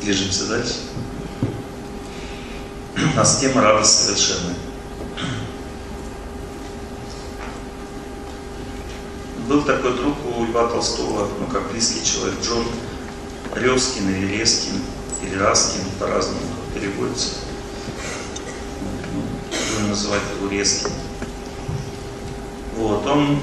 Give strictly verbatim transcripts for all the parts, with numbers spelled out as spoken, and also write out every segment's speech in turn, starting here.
Движемся дальше. У нас тема радость совершенная. Был такой друг у Льва Толстого, ну как близкий человек, Джон Резкин или Резкин, или Раскин, по-разному переводится. Будем называть его Резкин. Вот, он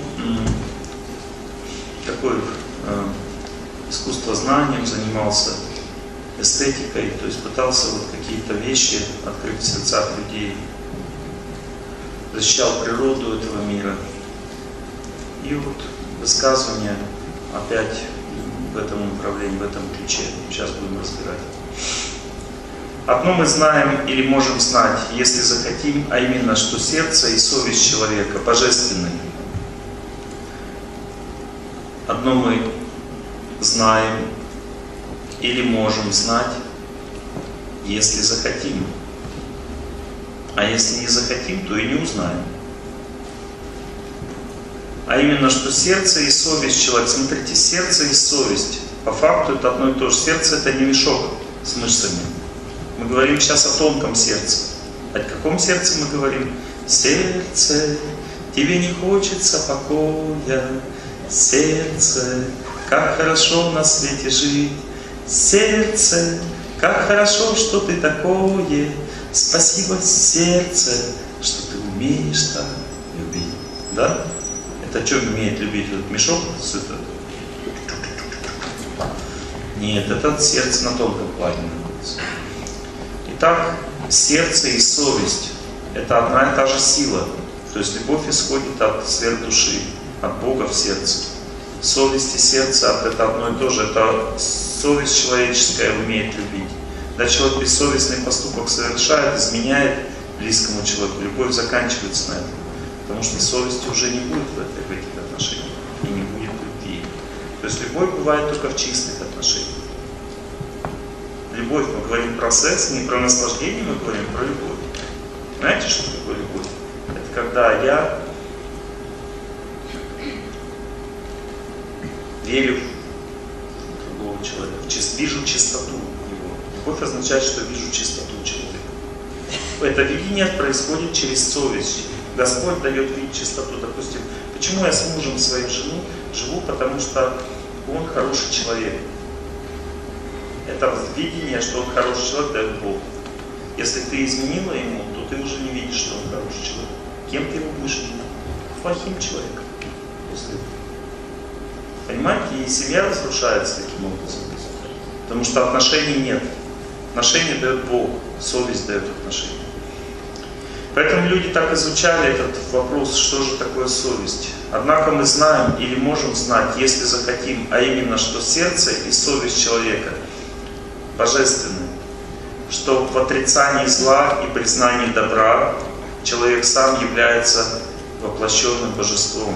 такой э, искусствознанием занимался, эстетикой, то есть пытался вот какие-то вещи открыть в сердцах людей, защищал природу этого мира. И вот высказывания опять в этом направлении, в этом ключе. Сейчас будем разбирать. Одно мы знаем или можем знать, если захотим, а именно, что сердце и совесть человека божественны. Одно мы знаем или можем знать, если захотим. А если не захотим, то и не узнаем. А именно, что сердце и совесть человека. Смотрите, сердце и совесть. По факту это одно и то же. Сердце это не мешок с мышцами. Мы говорим сейчас о тонком сердце. О каком сердце мы говорим? Сердце, тебе не хочется покоя. Сердце, как хорошо на свете жить. Сердце, как хорошо, что ты такое. Спасибо, сердце, что ты умеешь так любить. Да? Это что умеет любить этот мешок? Нет, это сердце на тонком плане находится. Итак, сердце и совесть – это одна и та же сила. То есть любовь исходит от сверхдуши, от Бога в сердце. Совесть и сердце – это одно и то же. Это совесть человеческая умеет любить. Когда человек бессовестный поступок совершает, изменяет близкому человеку, любовь заканчивается на этом. Потому что совести уже не будет в, этой, в этих отношениях. И не будет любви. То есть любовь бывает только в чистых отношениях. Любовь, мы говорим про секс, не про наслаждение, мы говорим про любовь. Знаете, что такое любовь? Это когда я верю в другого человека, вижу чистоту его. Любовь означает, что вижу чистоту человека. Это видение происходит через совесть. Господь дает видеть чистоту. Допустим, почему я с мужем своим живу? Живу, потому что он хороший человек. Это видение, что он хороший человек, дает Бог. Если ты изменила ему, то ты уже не видишь, что он хороший человек. Кем ты его будешь видеть? Плохим человеком. После этого. Понимаете? И семья разрушается таким образом. Потому что отношений нет. Отношения дает Бог, совесть дает отношения. Поэтому люди так изучали этот вопрос, что же такое совесть. Однако мы знаем или можем знать, если захотим, а именно, что сердце и совесть человека божественны, что в отрицании зла и признании добра человек сам является воплощенным божеством.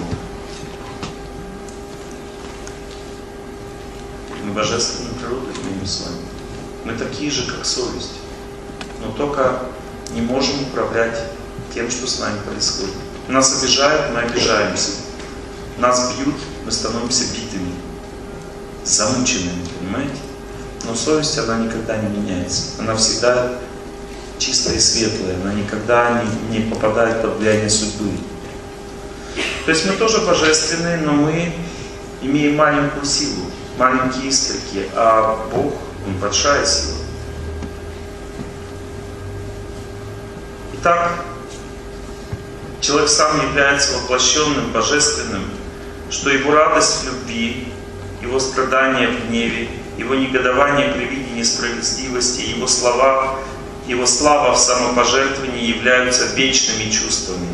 Мы божественную природу имеем с вами. Мы такие же, как совесть, но только не можем управлять тем, что с нами происходит. Нас обижают, мы обижаемся. Нас бьют, мы становимся битыми, замученными, понимаете? Но совесть, она никогда не меняется. Она всегда чистая и светлая. Она никогда не, не попадает под влияние судьбы. То есть мы тоже божественные, но мы имеем маленькую силу, маленькие искорки, а Бог, Он большая сила. Итак, человек сам является воплощенным, божественным, что его радость в любви, его страдания в гневе, его негодование при виде несправедливости, его слова, его слава в самопожертвовании являются вечными чувствами,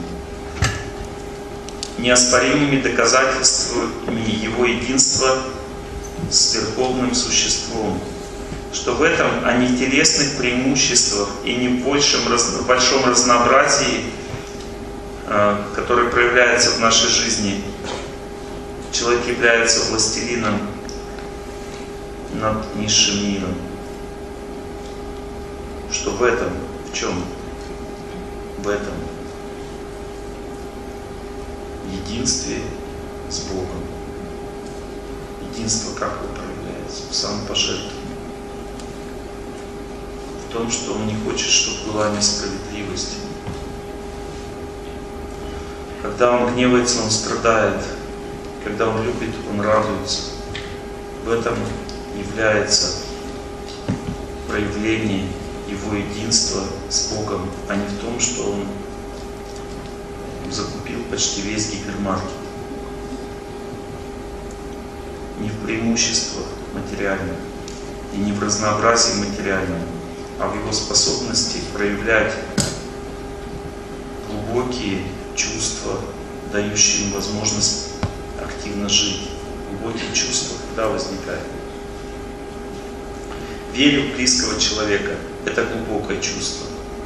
неоспоримыми доказательствами его единства с Верховным Существом, что в этом, а не телесных преимуществах и не в большем, большом разнообразии, которое проявляется в нашей жизни, человек является властелином над низшим миром. Что в этом, в чем? В этом единстве с Богом. Единство как оно проявляется? В самопожертвовании. в том, что он не хочет, чтобы была несправедливость. Когда он гневается, он страдает. Когда он любит, он радуется. В этом является проявление его единства с Богом, а не в том, что он закупил почти весь гипермаркет. Не в преимуществах материальных и не в разнообразии материальном, а в его способности проявлять глубокие чувства, дающие им возможность активно жить. Глубокие чувства когда возникают? Верю в близкого человека. Это глубокое чувство.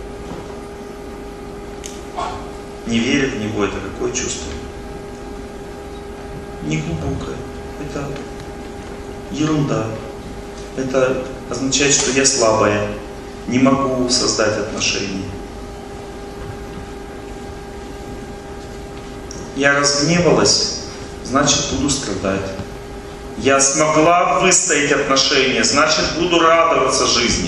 Не веря в него, это какое чувство? Не глубокое. Это ерунда. Это означает, что я слабая, не могу создать отношения. Я разгневалась, значит, буду страдать. Я смогла выстоять отношения, значит, буду радоваться жизни.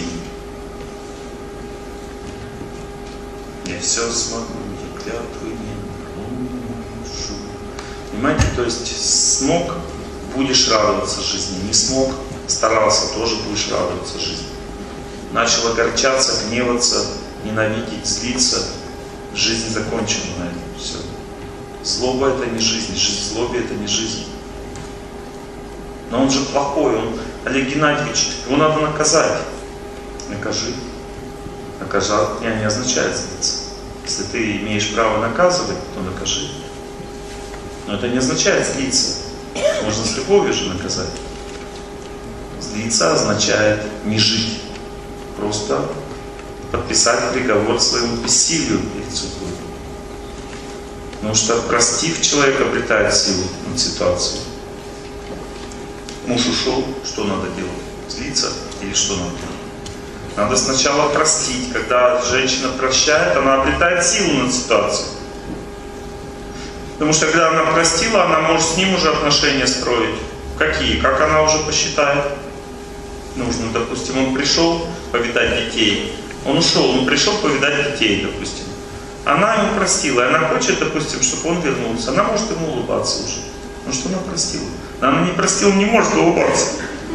Я все смогу, я клятвы не наруши. Понимаете, то есть смог, будешь радоваться жизни, не смог, старался, тоже будешь радоваться жизни. Начал огорчаться, гневаться, ненавидеть, злиться, жизнь закончена на этом. Все. Злоба это не жизнь, жизнь злобе это не жизнь. Но он же плохой, он, Олег Геннадьевич, его надо наказать. Накажи. Наказать не, не означает злиться. Если ты имеешь право наказывать, то накажи. Но это не означает злиться. Можно с любовью же наказать. Злиться означает не жить. Просто подписать приговор своему бессилию перед судьбой. Потому что простив, человек обретает силу над ситуацией. Муж ушел, что надо делать? Злиться или что надо делать? Надо сначала простить. Когда женщина прощает, она обретает силу над ситуацией. Потому что когда она простила, она может с ним уже отношения строить. Какие? Как она уже посчитает? Нужно, допустим, он пришел повидать детей. Он ушел, он пришел повидать детей, допустим. Она ему простила, и она хочет, допустим, чтобы он вернулся. Она может ему улыбаться уже. Ну что она простила? Но она не простила, не может улыбаться.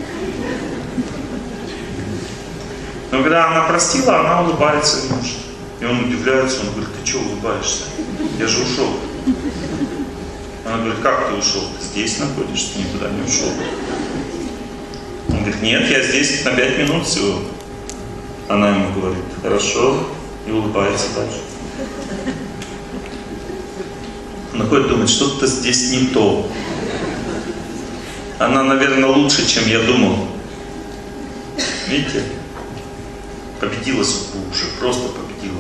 Но когда она простила, она улыбается и может. И он удивляется, он говорит, ты что улыбаешься? Я же ушел. Она говорит, как ты ушел? Ты здесь находишься, никуда не ушел. Он говорит, нет, я здесь на пять минут всего. Она ему говорит, хорошо, и улыбается дальше. Он ходит, думает, что-то здесь не то. Она, наверное, лучше, чем я думал. Видите? Победила судьбу уже, просто победила.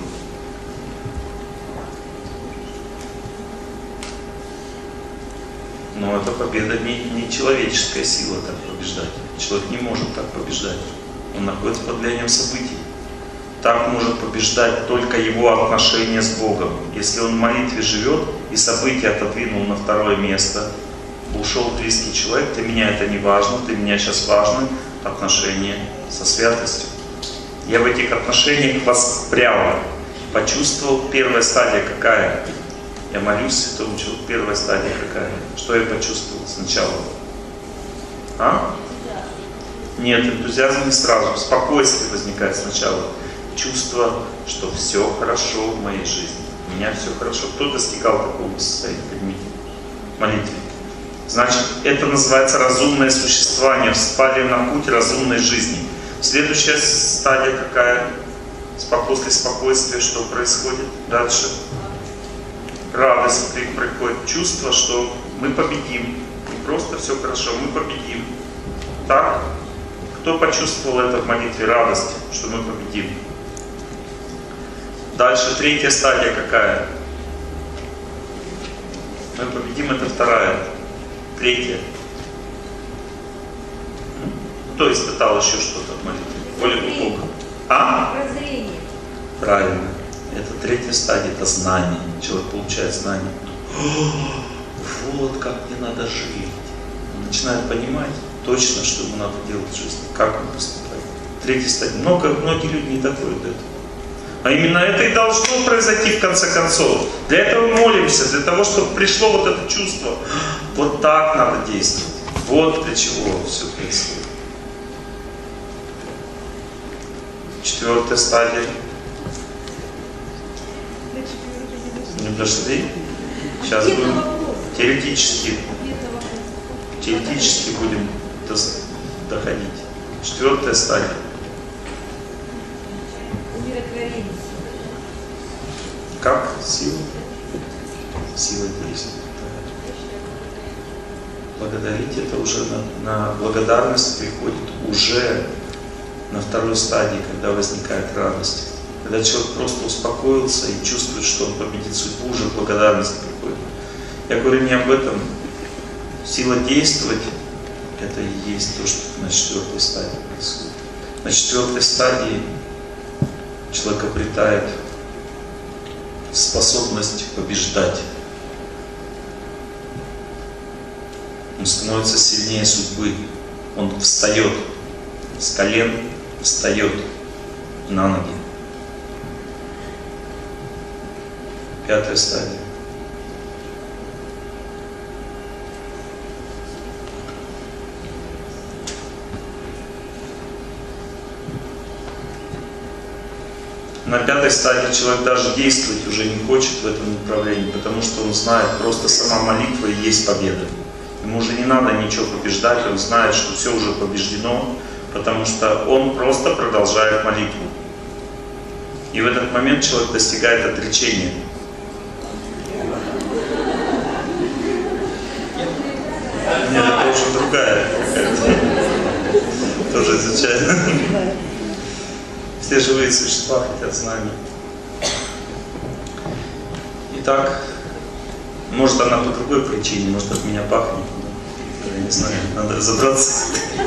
Но эта победа не, не человеческая сила так побеждать. Человек не может так побеждать. Он находится под влиянием событий. Так может побеждать только его отношение с Богом. Если он в молитве живет и события отодвинул на второе место, ушел близкий человек, для меня это не важно, для меня сейчас важно отношение со святостью. Я в этих отношениях воспрял, почувствовал, первая стадия какая? Я молюсь святому человеку, первая стадия какая? Что я почувствовал сначала? А? Нет, энтузиазм не сразу, спокойствие возникает сначала. Чувство, что все хорошо в моей жизни. У меня все хорошо. Кто достигал такого состояния? Поднимите. Молитве. Значит, это называется разумное существование. Встали на путь разумной жизни. Следующая стадия какая? После спокойствия что происходит? Дальше. Радость приходит. Чувство, что мы победим. Не просто все хорошо, мы победим. Так? Кто почувствовал это в молитве? Радость, что мы победим. Дальше третья стадия какая? Мы победим, это вторая. Третья. Кто испытал еще что-то в молитве? Более глубоко. А? Прозрение. Правильно. Это третья стадия, это знание. Человек получает знание. Вот как мне надо жить. Он начинает понимать точно, что ему надо делать в жизни, как он поступает. Третья стадия. Много, многие люди не доходят до этого. А именно это и должно произойти в конце концов. Для этого мы молимся, для того, чтобы пришло вот это чувство. Вот так надо действовать. Вот для чего все происходит. Четвертая стадия. Не дошли? Сейчас будем теоретически, теоретически будем доходить. Четвертая стадия. Как? Сила? Сила действует. Благодарить это уже на, на благодарность приходит уже на второй стадии, когда возникает радость. Когда человек просто успокоился и чувствует, что он победит судьбу, уже благодарность приходит. Я говорю не об этом. Сила действовать — это и есть то, что на четвертой стадии происходит. На четвертой стадии человек обретает способность побеждать. Он становится сильнее судьбы. Он встает с колен, встает на ноги. Пятая стадия. На пятой стадии человек даже действовать уже не хочет в этом направлении, потому что он знает, просто сама молитва и есть победа. Ему уже не надо ничего побеждать, он знает, что все уже побеждено, потому что он просто продолжает молитву. И в этот момент человек достигает отречения. Нет, это уже другая. Тоже изучает. Все живые существа хотят знаний. Итак, может она по другой причине, может от меня пахнет. Я не знаю, надо разобраться.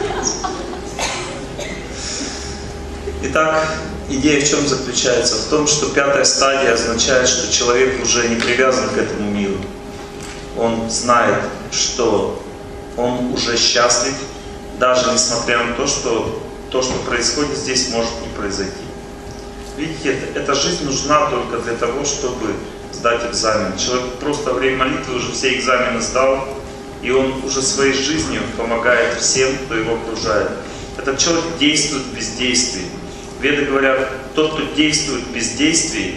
Итак, идея в чем заключается? В том, что пятая стадия означает, что человек уже не привязан к этому миру. Он знает, что он уже счастлив, даже несмотря на то, что то, что происходит здесь, может не произойти. Видите, это, эта жизнь нужна только для того, чтобы сдать экзамен. Человек просто во время молитвы уже все экзамены сдал, и он уже своей жизнью помогает всем, кто его окружает. Этот человек действует в бездействии. Веды говорят, тот, кто действует в бездействии,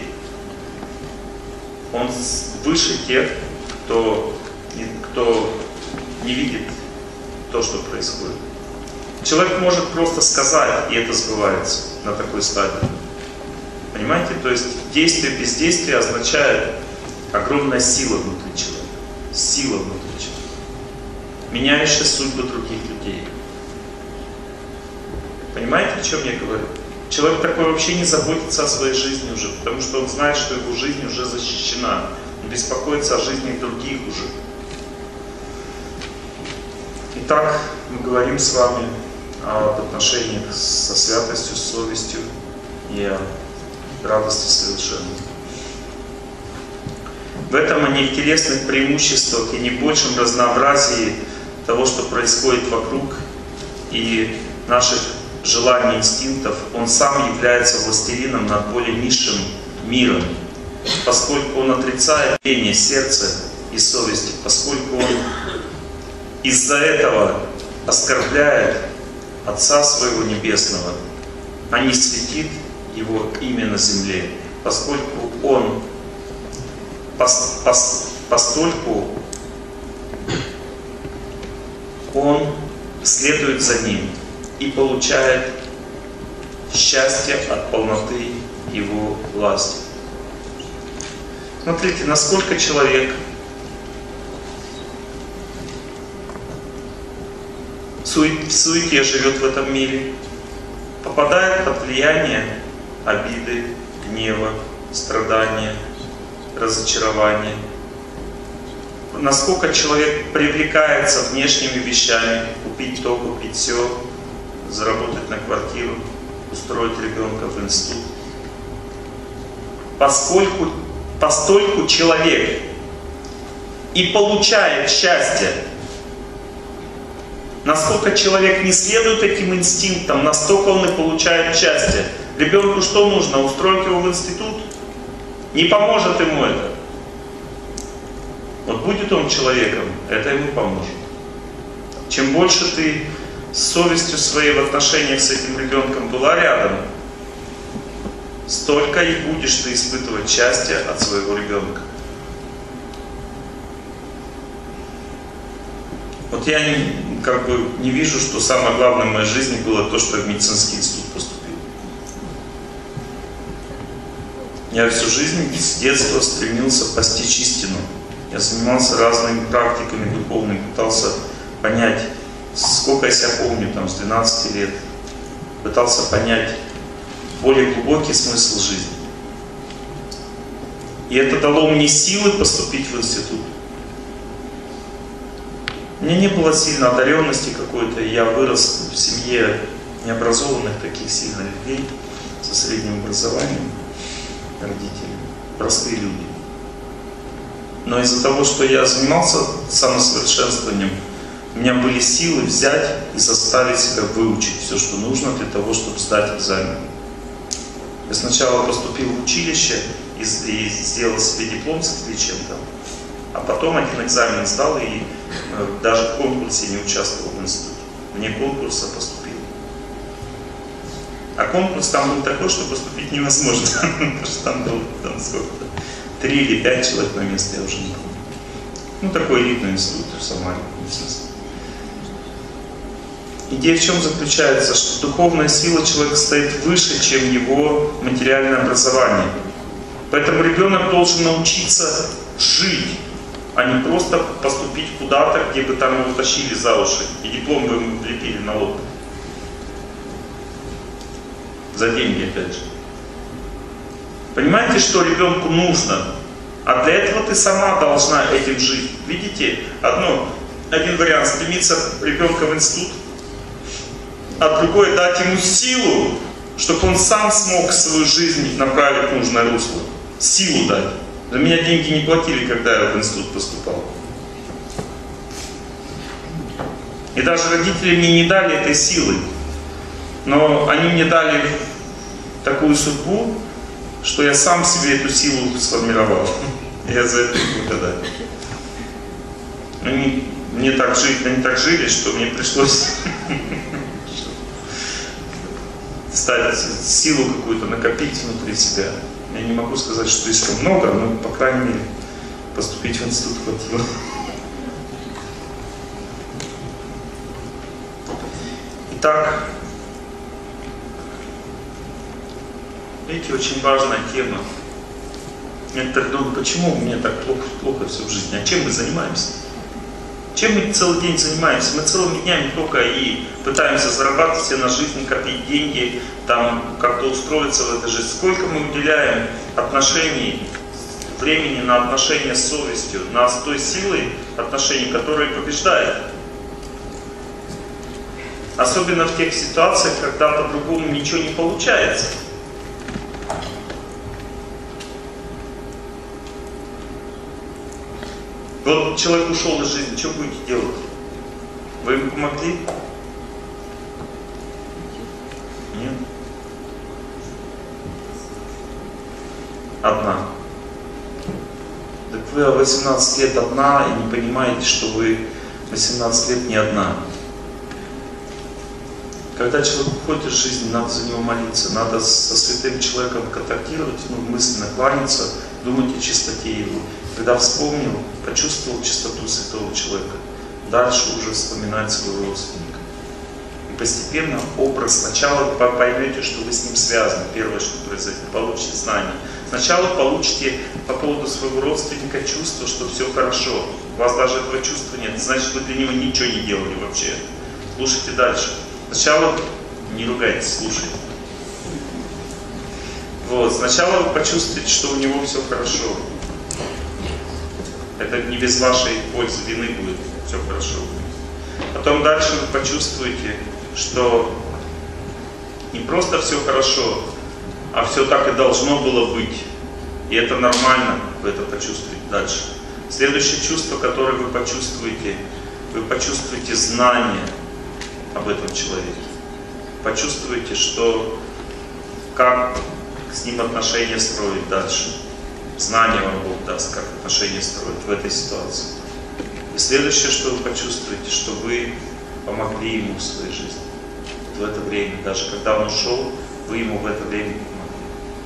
он выше тех, кто, кто не видит то, что происходит. Человек может просто сказать, и это сбывается на такой стадии. Понимаете? То есть действие бездействия означает огромная сила внутри человека. Сила внутри человека, меняющая судьбы других людей. Понимаете, о чем я говорю? Человек такой вообще не заботится о своей жизни уже, потому что он знает, что его жизнь уже защищена. Он беспокоится о жизни других уже. Итак, мы говорим с вами об отношениях со святостью, с совестью и о радости совершенной. В этом, а не в телесных преимуществах и не в большем разнообразии того, что происходит вокруг, и наших желаний, инстинктов, он сам является властелином над более низшим миром, поскольку он отрицает пение сердца и совести, поскольку он из-за этого оскорбляет Отца Своего Небесного, а не светит Его имя на земле, поскольку он пос, пос, постольку он следует за Ним и получает счастье от полноты Его власти. Смотрите, насколько человек в суете живет в этом мире, попадает под влияние обиды, гнева, страдания, разочарования. Насколько человек привлекается внешними вещами, купить то, купить все, заработать на квартиру, устроить ребенка в институт. Поскольку, постольку человек и получает счастье Насколько человек не следует этим инстинктам, настолько он и получает счастье. Ребенку что нужно? Устроить его в институт? Не поможет ему это. Вот будет он человеком, это ему поможет. Чем больше ты с совестью своей в отношениях с этим ребенком была рядом, столько и будешь ты испытывать счастье от своего ребенка. Вот я не, как бы не вижу, что самое главное в моей жизни было то, что я в медицинский институт поступил. Я всю жизнь с детства стремился постичь истину. Я занимался разными практиками духовными, пытался понять, сколько я себя помню, там, с двенадцати лет, пытался понять более глубокий смысл жизни. И это дало мне силы поступить в институт. У меня не было сильной одаренности какой-то, я вырос в семье необразованных таких сильных людей, со средним образованием, родители, простые люди. Но из-за того, что я занимался самосовершенствованием, у меня были силы взять и заставить себя выучить все, что нужно для того, чтобы сдать экзамен. Я сначала поступил в училище и, и сделал себе диплом с отличием там, а потом один экзамен сдал и э, даже в конкурсе не участвовал в институте. Вне конкурса поступил. А конкурс там был такой, что поступить невозможно. Потому что там было там сколько-то, три или пять человек на место, я уже не помню. Ну, такой элитный институт в Самаре. Идея в чем заключается? Что духовная сила человека стоит выше, чем его материальное образование. Поэтому ребенок должен научиться жить, а не просто поступить куда-то, где бы там его тащили за уши, и диплом бы ему влепили на лоб. За деньги, опять же. Понимаете, что ребенку нужно? А для этого ты сама должна этим жить. Видите, одно, один вариант — стремиться ребенка в институт, а другой — дать ему силу, чтобы он сам смог свою жизнь направить в нужное русло. Силу дать. За меня деньги не платили, когда я в институт поступал. И даже родители мне не дали этой силы. Но они мне дали такую судьбу, что я сам себе эту силу сформировал. Я за это благодарен. Они мне так жили, они так жили, что мне пришлось ставить силу какую-то, накопить внутри себя. Я не могу сказать, что слишком много, но, по крайней мере, поступить в институт хватило. Итак, видите, очень важная тема. Некоторые думают, почему мне так плохо, плохо все в жизни, а чем мы занимаемся? Чем мы целый день занимаемся? Мы целыми днями только и пытаемся зарабатывать себе на жизнь, копить деньги, там как-то устроиться в этой жизни. Сколько мы уделяем отношений, времени на отношения с совестью, на с той силой отношений, которая побеждает. Особенно в тех ситуациях, когда по-другому ничего не получается. Вот человек ушел из жизни, что будете делать? Вы ему помогли? Нет? Одна. Так вы восемнадцать лет одна и не понимаете, что вы восемнадцать лет не одна. Когда человек уходит из жизни, надо за него молиться, надо со святым человеком контактировать, ну, мысленно кланяться, думать о чистоте его. Когда вспомнил, почувствовал чистоту святого человека, дальше уже вспоминать своего родственника. И постепенно образ, сначала вы поймете, что вы с ним связаны, первое, что произойдет, получите знания. Сначала получите по поводу своего родственника чувство, что все хорошо. У вас даже этого чувства нет, значит, вы для него ничего не делали вообще. Слушайте дальше. Сначала не ругайтесь, слушайте. Вот, сначала вы почувствуете, что у него все хорошо. Это не без вашей пользы, вины будет, все хорошо. Потом дальше вы почувствуете, что не просто все хорошо, а все так и должно было быть. И это нормально, вы это почувствуете дальше. Следующее чувство, которое вы почувствуете, вы почувствуете знание, об этом человеке. Почувствуйте, что как с ним отношения строить дальше. Знание вам Бог даст, как отношения строить в этой ситуации. И следующее, что вы почувствуете, что вы помогли ему в своей жизни. В это время, даже когда он ушел, вы ему в это время помогли.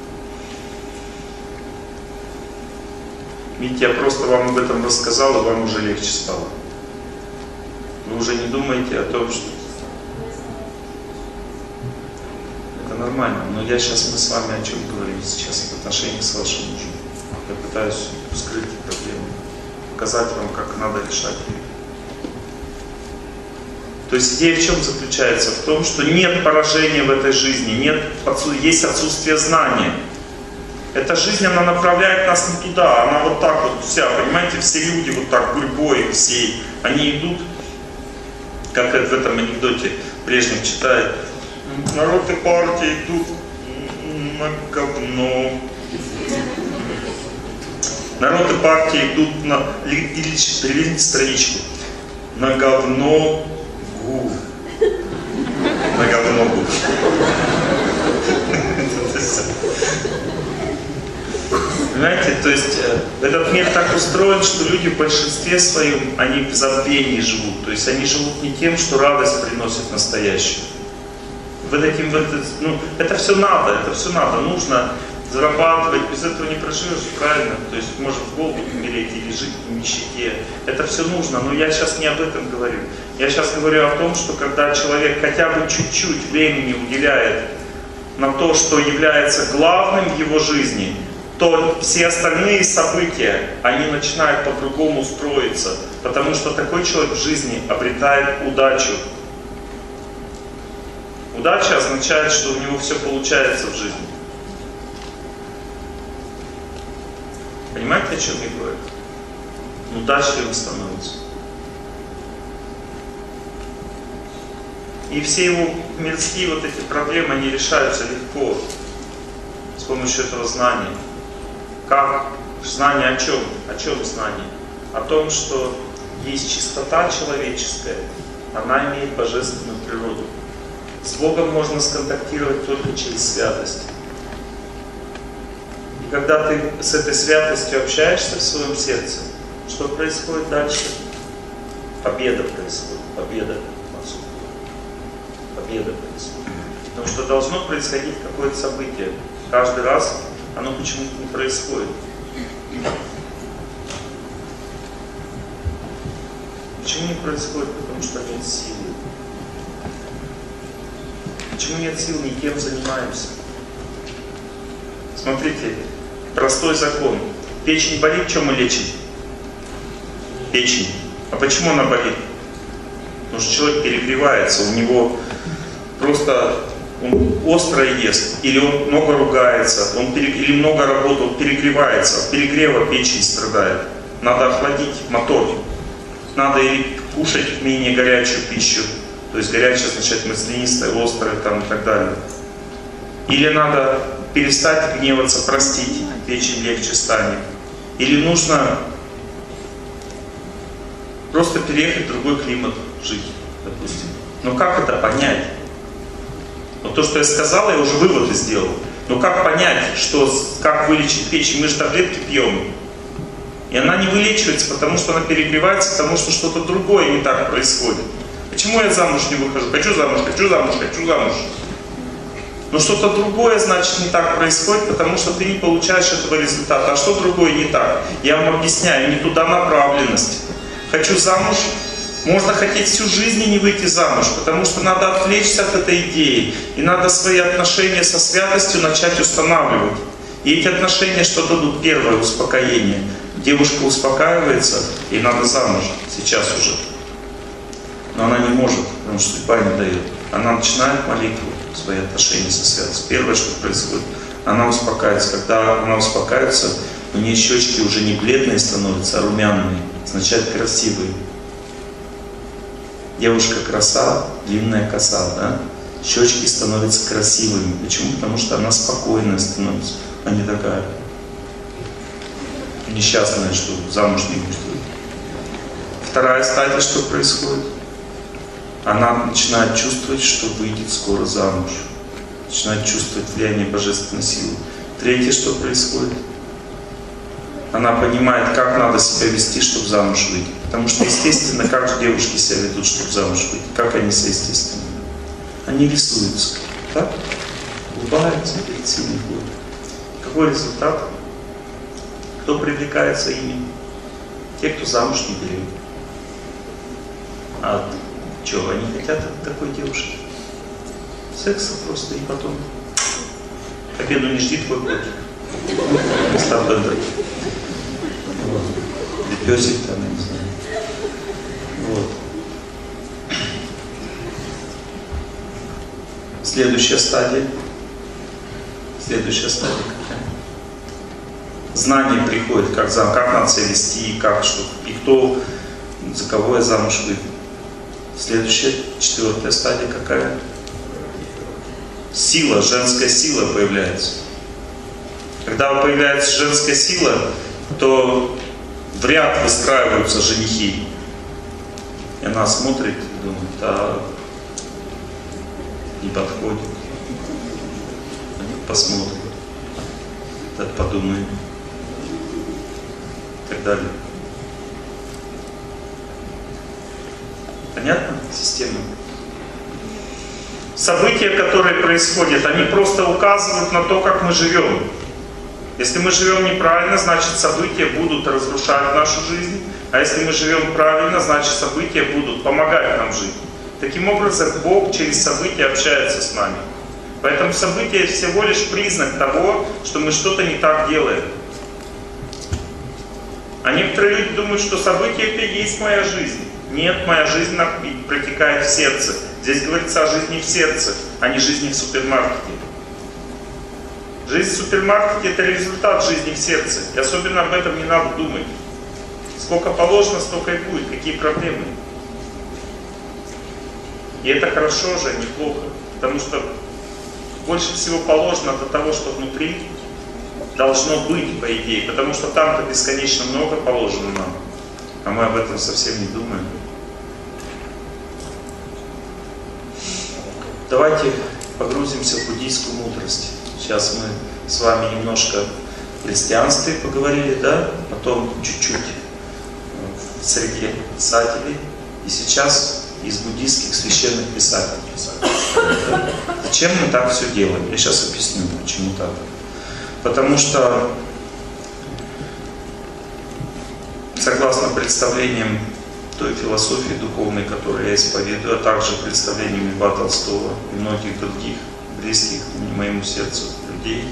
Видите, я просто вам об этом рассказал, и вам уже легче стало. Вы уже не думаете о том, что... Это нормально, но я сейчас, мы с вами о чем говорим сейчас, об отношениях с вашим мужем. Я пытаюсь вскрыть проблему, показать вам, как надо решать ее. То есть идея в чем заключается? В том, что нет поражения в этой жизни, нет, есть отсутствие знания. Эта жизнь, она направляет нас не туда, она вот так вот вся, понимаете, все люди вот так гурьбой всей, они идут, как в этом анекдоте Брежнев читает, народ и партии идут на говно. Народ и партии идут на... Переведите страничку. На говно гу. На говно гу. Понимаете, то есть этот мир так устроен, что люди в большинстве своем, они в забвении живут. То есть они живут не тем, что радость приносит настоящую. Вот этим, ну, это все надо, это все надо, нужно зарабатывать, без этого не проживешь, правильно? То есть может в голоде умереть или жить в нищете. Это все нужно, но я сейчас не об этом говорю. Я сейчас говорю о том, что когда человек хотя бы чуть-чуть времени уделяет на то, что является главным в его жизни, то все остальные события, они начинают по-другому строиться, потому что такой человек в жизни обретает удачу. Удача означает, что у него все получается в жизни. Понимаете, о чем я говорю? Он удачливым становится. И все его мирские вот эти проблемы, они решаются легко с помощью этого знания. Как? Знание о чем? О чем знание? О том, что есть чистота человеческая, она имеет божественную природу. С Богом можно сконтактировать только через святость. И когда ты с этой святостью общаешься в своем сердце, что происходит дальше? Победа происходит. Победа. Победа происходит. Потому что должно происходить какое-то событие. Каждый раз оно почему-то не происходит. Почему не происходит? Потому что нет силы. Почему нет сил, никем занимаемся? Смотрите, простой закон. Печень болит, что мы лечим? Печень. А почему она болит? Потому что человек перегревается, у него просто он остро ест, или он много ругается, он пере, или много работает, он перегревается, от перегрева печень страдает. Надо охладить мотор. Надо или кушать менее горячую пищу, то есть горячая означает маслянистая, острая там, и так далее. Или надо перестать гневаться, простить, печень легче станет. Или нужно просто переехать в другой климат жить, допустим. Но как это понять? Но то, что я сказал, я уже выводы сделал. Но как понять, что, как вылечить печень? Мы же таблетки пьем. И она не вылечивается, потому что она перегревается, потому что что-то другое не так происходит. Почему я замуж не выхожу? Хочу замуж, хочу замуж, хочу замуж. Но что-то другое, значит, не так происходит, потому что ты не получаешь этого результата. А что другое не так? Я вам объясняю, не туда направленность. Хочу замуж. Можно хотеть всю жизнь и не выйти замуж, потому что надо отвлечься от этой идеи. И надо свои отношения со святостью начать устанавливать. И эти отношения что дадут? Первое — успокоение. Девушка успокаивается, и надо замуж сейчас уже. Но она не может, потому что судьба не дает. Она начинает молитву, свои отношения со святостью. Первое, что происходит, она успокаивается. Когда она успокаивается, у нее щечки уже не бледные становятся, а румяные. Означает красивые. Девушка краса, длинная коса, да? Щечки становятся красивыми. Почему? Потому что она спокойная становится, а не такая несчастная, что замуж не будет. Вторая стадия, что происходит? она начинает чувствовать, что выйдет скоро замуж. Начинает чувствовать влияние божественной силы. Третье, что происходит? Она понимает, как надо себя вести, чтобы замуж выйти. Потому что, естественно, как же девушки себя ведут, чтобы замуж выйти? Как они себя естественно? Они рисуются. Так? Улыбаются перед сильным ходом. Какой результат? Кто привлекается ими? Те, кто замуж не берет. А что, они хотят от такой девушки? Секса просто, и потом. К обеду не жди твой котик. Став бендер. Вот. Или песик там, я не знаю. Вот. Следующая стадия. Следующая стадия какая? Знание приходит, как, зам, как надо себя вести, как, что, и кто, за кого я замуж выйду. Следующая, четвертая стадия какая? Сила, женская сила появляется. Когда появляется женская сила, то в ряд выстраиваются женихи. И она смотрит и думает, да, не подходит. Посмотрим, так подумаем и так далее. Понятно? Система. События, которые происходят, они просто указывают на то, как мы живем. Если мы живем неправильно, значит события будут разрушать нашу жизнь. А если мы живем правильно, значит события будут помогать нам жить. Таким образом, Бог через события общается с нами. Поэтому события всего лишь признак того, что мы что-то не так делаем. А некоторые люди думают, что события это и есть моя жизнь. Нет, моя жизнь протекает в сердце. Здесь говорится о жизни в сердце, а не жизни в супермаркете. Жизнь в супермаркете это результат жизни в сердце. И особенно об этом не надо думать. Сколько положено, столько и будет. Какие проблемы? И это хорошо же, неплохо. Потому что больше всего положено до того, что внутри должно быть, по идее. Потому что там-то бесконечно много положено нам. А мы об этом совсем не думаем. Давайте погрузимся в буддийскую мудрость. Сейчас мы с вами немножко в христианстве поговорили, да? Потом чуть-чуть в среде писателей. И сейчас из буддийских священных писателей. Зачем мы так все делаем? Я сейчас объясню, почему так. Потому что, согласно представлениям той философии духовной, которую я исповедую, а также представлениями Льва Толстого и многих других близких моему сердцу людей,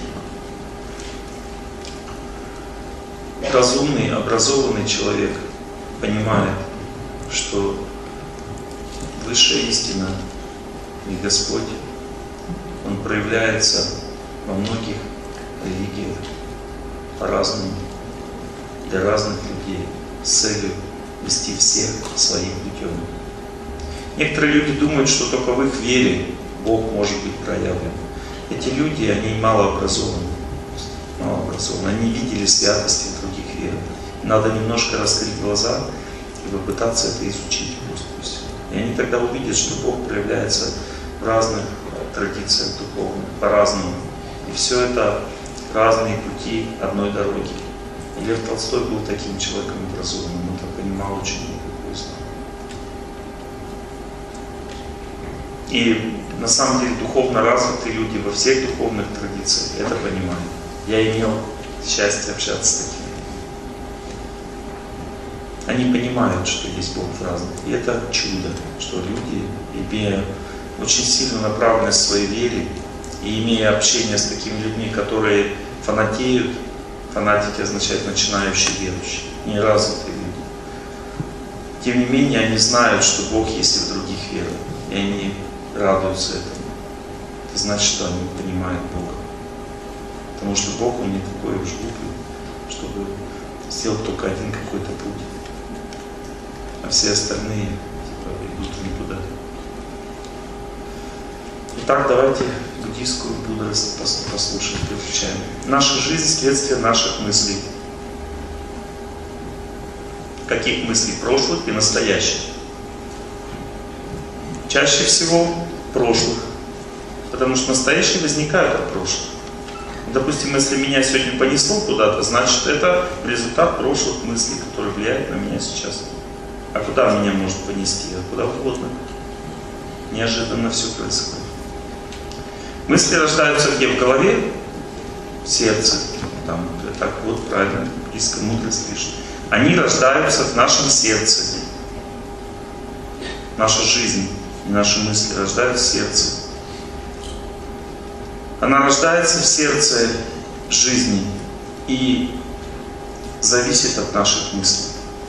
разумный, образованный человек понимает, что высшая истина и Господь, Он проявляется во многих религиях по-разному, для разных людей, с целью вести всех своим путем. Некоторые люди думают, что только в их вере Бог может быть проявлен. Эти люди, они малообразованы, малообразованы, они не видели святости в других верах. Надо немножко раскрыть глаза и попытаться это изучить просто. И они тогда увидят, что Бог проявляется в разных традициях духовных, по-разному. И все это разные пути одной дороги. И Лев Толстой был таким человеком образованным, он это понимал очень глубоко. И на самом деле духовно развитые люди во всех духовных традициях это понимают. Я имел счастье общаться с такими. Они понимают, что есть Бог в разных. И это чудо, что люди, имея очень сильную направленность в своей вере и имея общение с такими людьми, которые фанатеют, фанатики означает начинающие верующие, неразвитые люди. Тем не менее, они знают, что Бог есть и в других верах, и они радуются этому. Это значит, что они понимают Бога. Потому что Бог, Он не такой уж глупый, чтобы сделать только один какой-то путь. А все остальные типа, идут никуда. Итак, давайте буддийскую мудрость послушаем, изучаем. Наша жизнь – следствие наших мыслей. Каких мыслей? Прошлых и настоящих. Чаще всего прошлых. Потому что настоящие возникают от прошлых. Допустим, если меня сегодня понесло куда-то, значит это результат прошлых мыслей, которые влияют на меня сейчас. А куда меня может понести? А куда угодно. Неожиданно все происходит. Мысли рождаются где? В голове? В сердце. Там, так вот, правильно, близко мудрость пишет. Они рождаются в нашем сердце. Наша жизнь и наши мысли рождаются в сердце. Она рождается в сердце жизни и зависит от наших мыслей.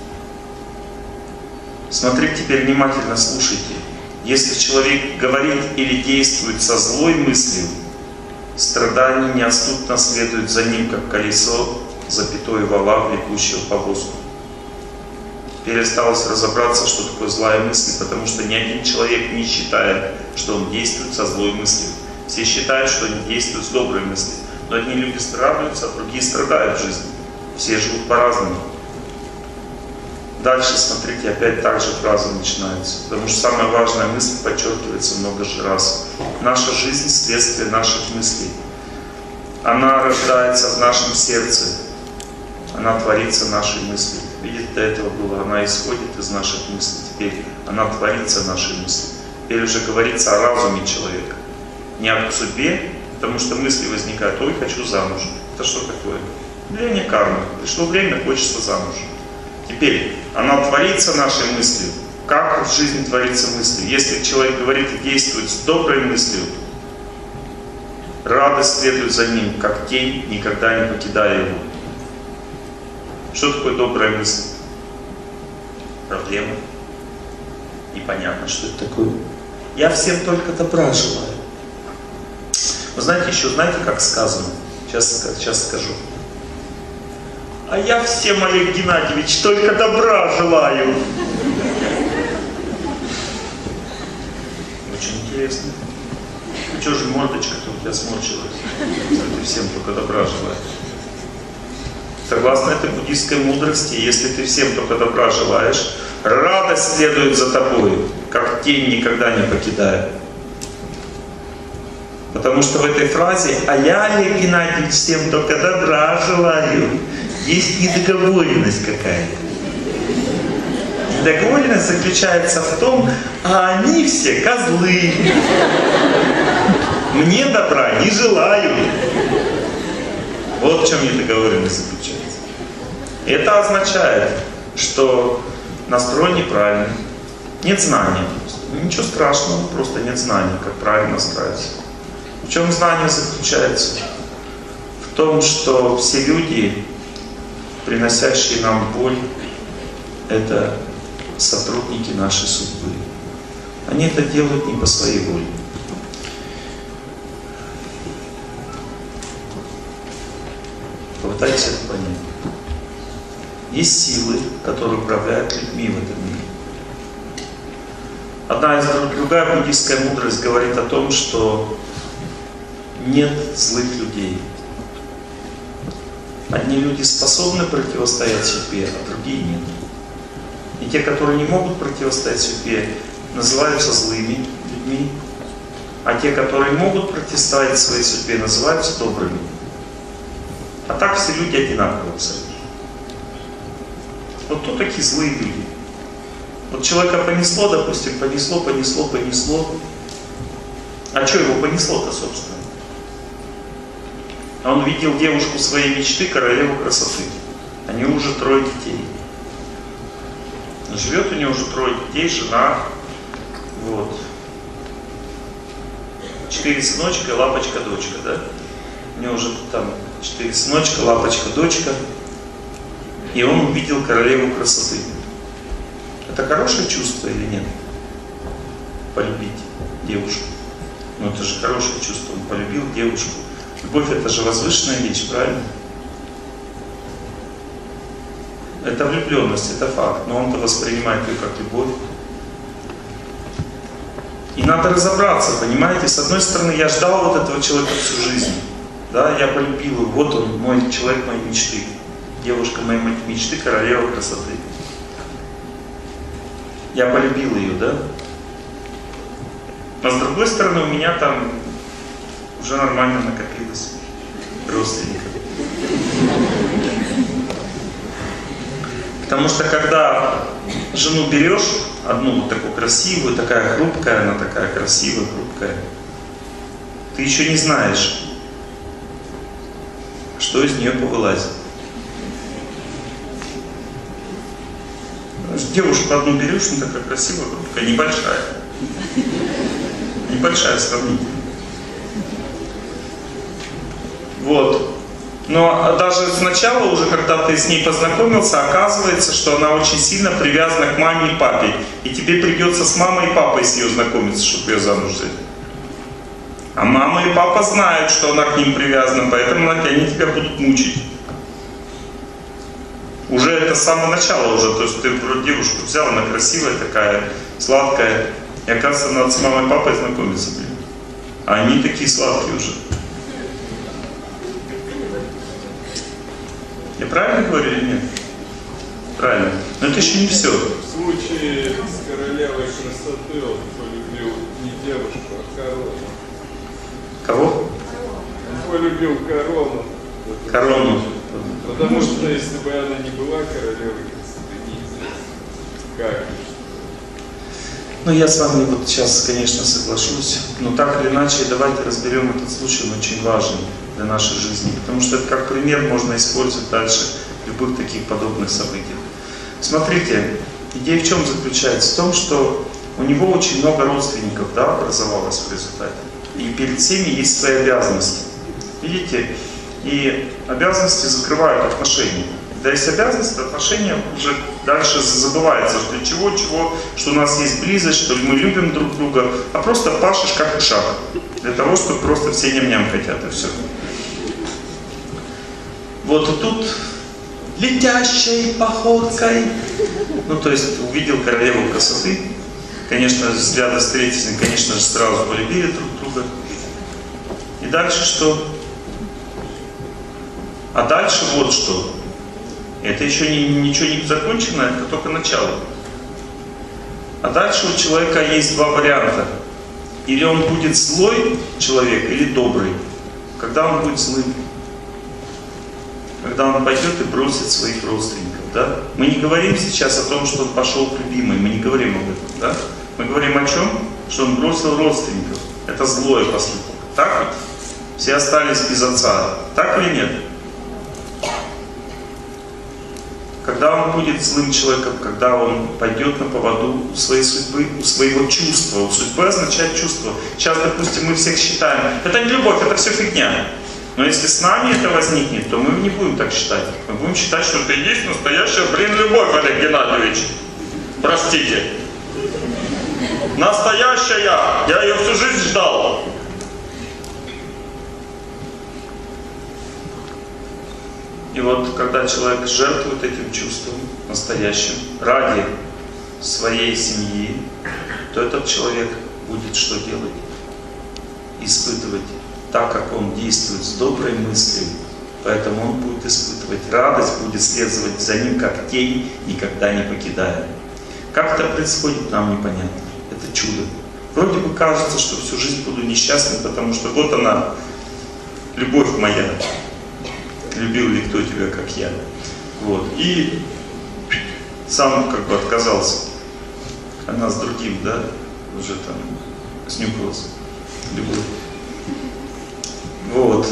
Смотрите теперь внимательно, слушайте. Если человек говорит или действует со злой мыслью, страдания неотступно следуют за ним, как колесо, запятое вола, влекущего повозку. Теперь осталось разобраться, что такое злая мысль, потому что ни один человек не считает, что он действует со злой мыслью. Все считают, что они действуют с доброй мыслью. Но одни люди радуются, а другие страдают в жизни. Все живут по-разному. Дальше, смотрите, опять так же фраза начинается. Потому что самая важная мысль подчеркивается много же раз. Наша жизнь – следствие наших мыслей. Она рождается в нашем сердце. Она творится нашей мыслью. Видите, до этого было, она исходит из наших мыслей. Теперь она творится нашей мыслью. Теперь уже говорится о разуме человека. Не о судьбе, потому что мысли возникают: ой, хочу замуж. Это что такое? Влияние кармы. Пришло время, хочется замуж. Теперь, она творится нашей мыслью. Как в жизни творится мысль? Если человек говорит и действует с доброй мыслью, радость следует за ним, как тень, никогда не покидая его. Что такое добрая мысль? Проблема. Непонятно, что это такое. Я всем только добра желаю. Вы знаете, еще знаете, как сказано? Сейчас, сейчас скажу. А я всем, Олег Геннадьевич, только добра желаю. Очень интересно. Ну что же мордочка тут у тебя сморщилась? Если ты всем только добра желаешь. Согласно этой буддийской мудрости, если ты всем только добра желаешь, радость следует за тобой, как тень, никогда не покидая. Потому что в этой фразе «А я, Олег Геннадьевич, всем только добра желаю» есть недоговоренность какая-то. Недоговоренность заключается в том, а они все козлы. Мне добра не желают. Вот в чем недоговоренность заключается. Это означает, что настрой неправильный. Нет знания просто. Ничего страшного, просто нет знания, как правильно настраиваться. В чем знание заключается? В том, что все люди, приносящие нам боль, это сотрудники нашей судьбы. Они это делают не по своей воле. Попытайтесь это понять. Есть силы, которые управляют людьми в этом мире. Одна из другая буддийская мудрость говорит о том, что нет злых людей. Одни люди способны противостоять судьбе, а другие нет. И те, которые не могут противостоять судьбе, называются злыми людьми, а те, которые могут противостоять своей судьбе, называются добрыми. А так все люди одинаковые абсолютно. Вот кто такие злые люди? Вот человека понесло, допустим, понесло, понесло, понесло. А что его понесло-то, собственно? А он видел девушку своей мечты, королеву красоты. У него уже трое детей. Живет у него уже трое детей, жена. Вот. Четыре сыночка, лапочка, дочка, да? У него уже там четыре сыночка, лапочка, дочка. И он увидел королеву красоты. Это хорошее чувство или нет? Полюбить девушку. Ну это же хорошее чувство. Он полюбил девушку. Любовь — это же возвышенная вещь, правильно? Это влюбленность, это факт. Но он-то воспринимает ее как любовь. И надо разобраться, понимаете? С одной стороны, я ждал вот этого человека всю жизнь. Да, я полюбил его. Вот он, мой человек моей мечты. Девушка моей мечты, королева красоты. Я полюбил ее, да? А с другой стороны, у меня там уже нормально накопилось родственников. Потому что когда жену берешь, одну вот такую красивую, такая хрупкая, она такая красивая, хрупкая, ты еще не знаешь, что из нее повылазит. Девушку одну берешь, она такая красивая, хрупкая, небольшая. Небольшая сравнительно. Вот. Но даже сначала, уже когда ты с ней познакомился, оказывается, что она очень сильно привязана к маме и папе. И тебе придется с мамой и папой с ней знакомиться, чтобы ее замуж взять. А мама и папа знают, что она к ним привязана, поэтому они тебя будут мучить. Уже это с самого начала уже. То есть ты девушку взял, она красивая такая, сладкая. И оказывается, надо с мамой и папой знакомиться. А они такие сладкие уже. Я правильно говорю или нет? Правильно. Но это еще не все. В случае с королевой красоты он полюбил не девушку, а корону. Кого? Он полюбил корону. Корону. Потому что если бы она не была королевой красоты, неизвестно как. Ну, я с вами вот сейчас, конечно, соглашусь, но так или иначе, давайте разберем этот случай, он очень важен для нашей жизни, потому что это как пример можно использовать дальше в любых таких подобных событиях. Смотрите, идея в чем заключается? В том, что у него очень много родственников, да, образовалось в результате, и перед всеми есть свои обязанности. Видите? И обязанности закрывают отношения. Когда есть обязанности, отношения уже дальше забывается, что для чего, чего, что у нас есть близость, что мы любим друг друга, а просто пашешь как ушак, для того, чтобы просто все ням-ням хотят, и все. Вот и тут летящей походкой, ну то есть увидел королеву красоты, конечно, взгляды встретились, конечно же, сразу полюбили друг друга. И дальше что? А дальше вот что. Это еще не, ничего не закончено, это только начало. А дальше у человека есть два варианта. Или он будет злой человек, или добрый. Когда он будет злым? Когда он пойдет и бросит своих родственников. Да? Мы не говорим сейчас о том, что он пошел к любимой, мы не говорим об этом. Да? Мы говорим о чем? Что он бросил родственников. Это злое поступок. Так ведь? Все остались без отца. Так или нет? Когда он будет злым человеком, когда он пойдет на поводу у своей судьбы, у своего чувства. У судьбы означает чувство. Сейчас, допустим, мы всех считаем, это не любовь, это все фигня. Но если с нами это возникнет, то мы не будем так считать. Мы будем считать, что это и есть настоящая, блин, любовь, Олег Геннадьевич. Простите. Настоящая, я ее всю жизнь ждал. И вот когда человек жертвует этим чувством настоящим ради своей семьи, то этот человек будет что делать? Испытывать, так как он действует с доброй мыслью, поэтому он будет испытывать радость, будет следовать за ним как тень, никогда не покидая. Как это происходит, нам непонятно. Это чудо. Вроде бы кажется, что всю жизнь буду несчастным, потому что вот она, любовь моя. Любил ли кто тебя, как я. Вот. И сам как бы отказался. Она с другим, да, уже там снюхалась. Любовь. Вот.